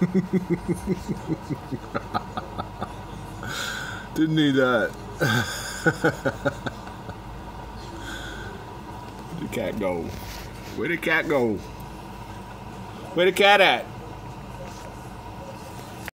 Didn't need that. Where'd the cat go? Where'd the cat go? Where the cat at?